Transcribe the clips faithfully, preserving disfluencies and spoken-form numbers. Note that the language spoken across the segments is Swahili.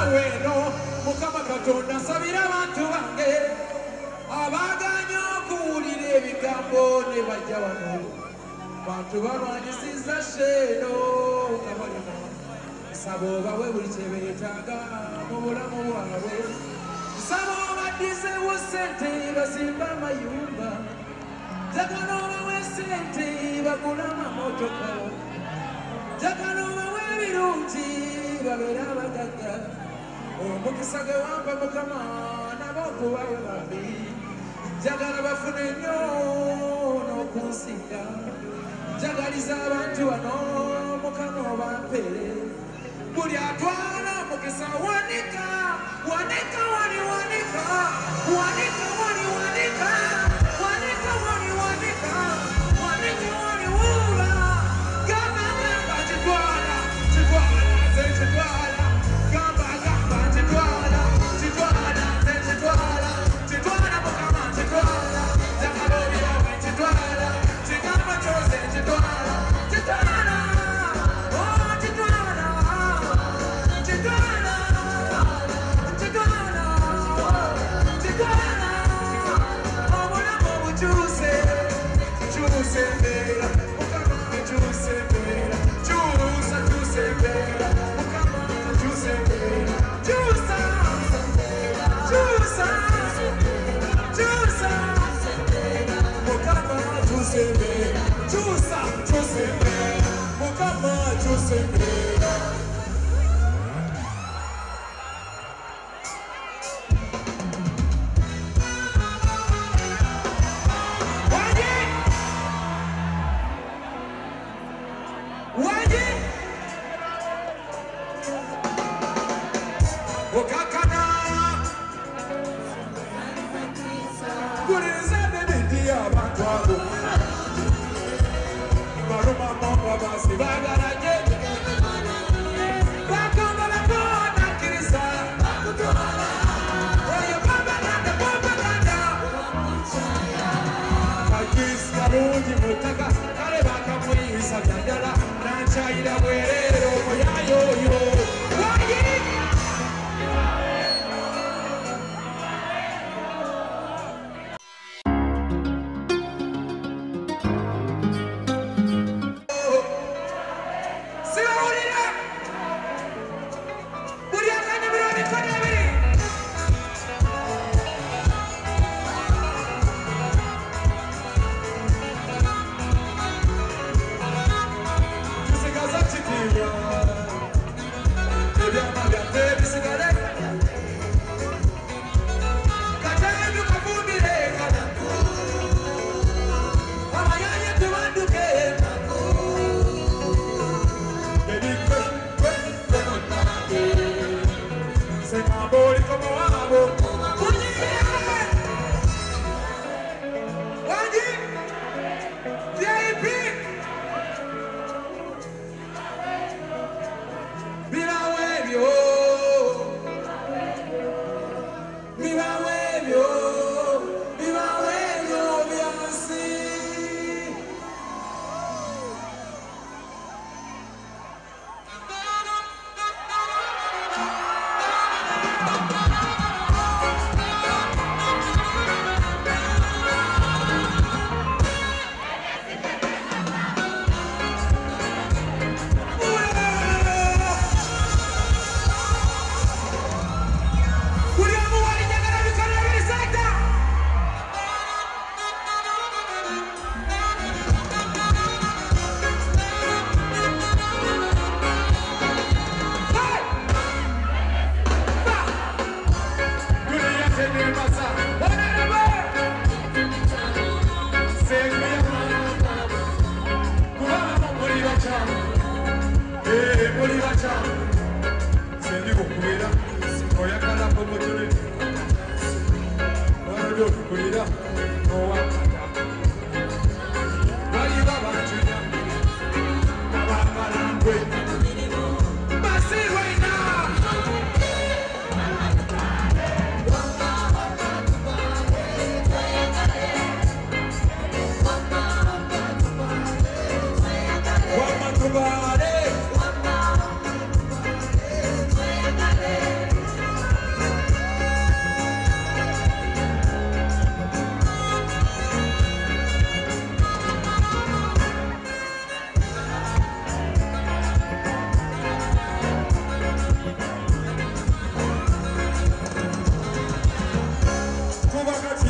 weno mukama katonda sabira abantu bange abaganya okuwulira ebigambo ne bajja wano bantu balwanyisiza sheeno nga balina saba obawe buli kye beetaaga mu bulamu bwabwe saba obaddizeewo ssente bazimba amayumba njagala obawe ssente bagula amamotoka njagala obawe ebirungi babeera abagagga omukisa ge wampa mukama nabo okubawe bambi njagala bafune nnyo n'okunsinga njagaliza abantu wano mukama obampeere buli atwala mukisa wanika wanika wali wanika wanika wali wanika wanika wali wanika wanika wali wuula gamba gamba kitwala kitwala nze kitwala gamba gamba kitwala kitwala nze kitwala kitwala mukama kitwala njagala obirawe kitwala kigamba kyose kitwala kitwala oh kitwala kitwala kitwala kitwala obulamu bukyuse kyuse embeera mukama kyuse embeera kyusa kyuse embeera mukama kyuse embeera kyusa kyusa kyusa mukama kyuse embeera kyusa kyuse embeera mukama kyuse embeera Waje Wakakana Kuriza bebidi abantu abo Baruma mwa basi bagaraje Bakamba bakona kirisa Oyo baba nanda baba nanda Kagis karungi mutaka kale bakamwisa byandala nanchayira bwerero moyayo yo Waje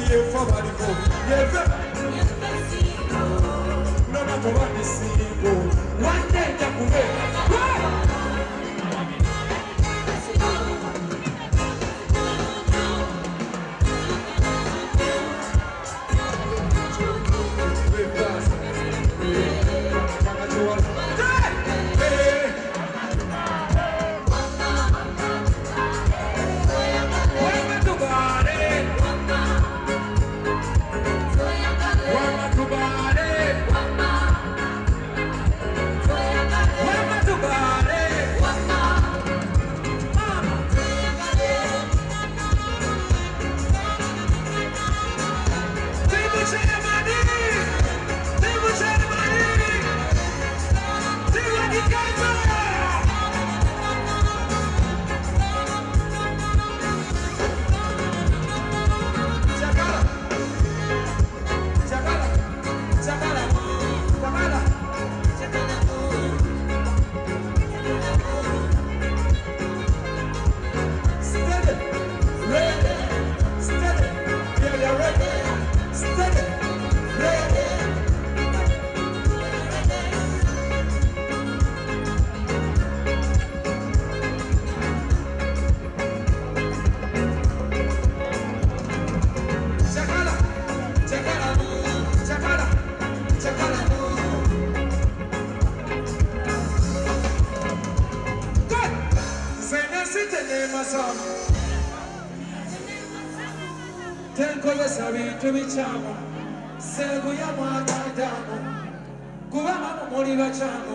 yefa baliko yefe no matter what they see go one day jakube tenkozesa bintu bikyamu seeguya mwanadamu kubanga muli bakyamu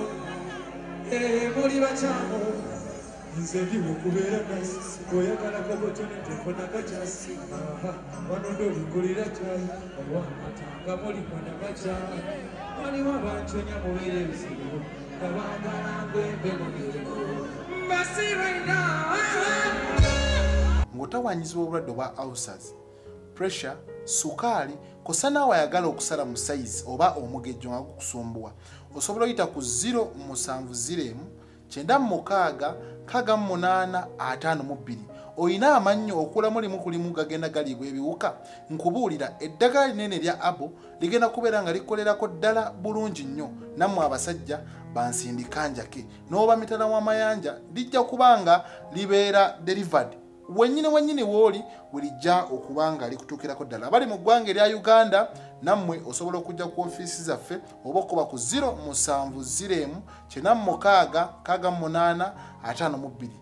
muli bakyamu nze ndiwe okubeera nasi oyagala kabotone tefona kakyasi wano ndolikulira kyayi olwamatanga muli mwana bakyamu waliwo abanconya mubeera ebizibu kabagala ngwembe mubirimu mbasiraina ng'otawanyizibwa obulwadde obwa ulcers, pressure, sukaali, kosa naawe ayagala okusala mu size oba omugejjo nga gukusumbuwa, osobola oyita ku zero musanvu ziro emu kyenda mukaaga kaaga munaana ataano mu bbiri. Oyina amannyo okulamu limu ku limu gagenda galiibwa ebiwuka. Nkubuulira eddagala linene lya abo ligenda kubeera nga likolerako ddala bulungi nnyo. Nammwe abasajja bansindika njake n'oba mitala w'amayanja lijja kubanga libeera delivered wenyine wenyine woli wilijja okubanga likutukirako ddala. Abali mu ggwanga erya Uganda nammwe osobola okujja ku ofiisi zaffe oba okuba ku zero musanvu ziro emu kyenda mukaaga kaaga munaana ataano mu bbiri.